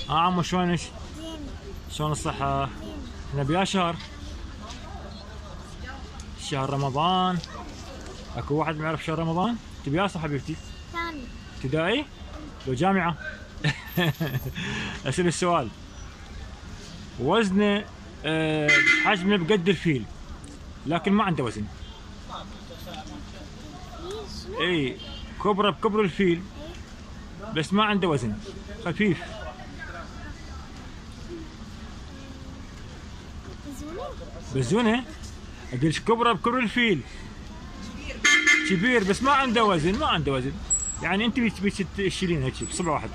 عمو شلونك؟ زين. شلون الصحة؟ زين. احنا بيا شهر؟ شهر رمضان. اكو واحد ما يعرف شهر رمضان؟ تبي ياسر حبيبتي؟ ثاني. ابتدائي؟ لو جامعة؟ اسأل السؤال. وزنه حجمه بقد الفيل لكن ما عنده وزن. شنو؟ اي كبره بكبر الفيل بس ما عنده وزن، خفيف. زوني. بزونه؟ اقول لك كبره بكبر الفيل. كبير بس ما عنده وزن، ما عنده وزن. يعني انت بيك تشيلين هيك بصبع واحد.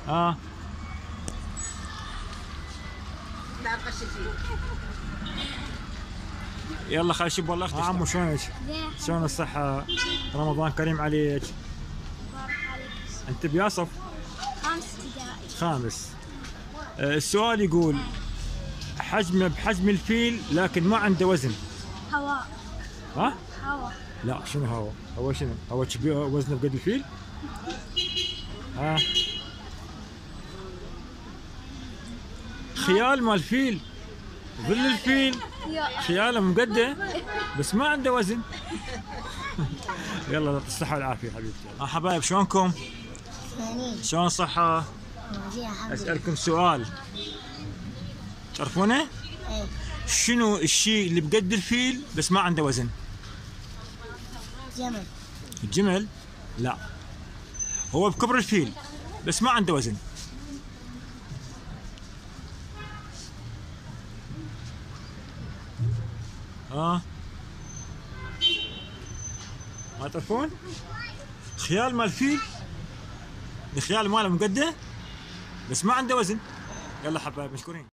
يلا خلينا نشوف والله اختي. عمو شلونك؟ زين. شلون الصحة؟ رمضان كريم عليك. بارك عليك. انت بياصف؟ خامس ابتدائي. خامس. السؤال يقول حجمه بحجم الفيل لكن ما عنده وزن. هواء. ها؟ هواء. لا شنو هو؟ هو شنو؟ هو كبير وزنه بقد الفيل؟ ها؟ خيال مال الفيل. ظل الفيل خياله مقده بس ما عنده وزن. يلا الصحة والعافية حبيبتي. حبايب شلونكم؟ ثاني. شلون الصحة؟ زين الحمد لله. اسألكم سؤال. تعرفونه؟ ايه. شنو الشيء اللي بقد الفيل بس ما عنده وزن؟ جمل. الجمل؟ لا. هو بكبر الفيل بس ما عنده وزن. ما تعرفون؟ خيال مال الفيل. الخيال ماله مقده بس ما عنده وزن. يلا حبايب مشكورين.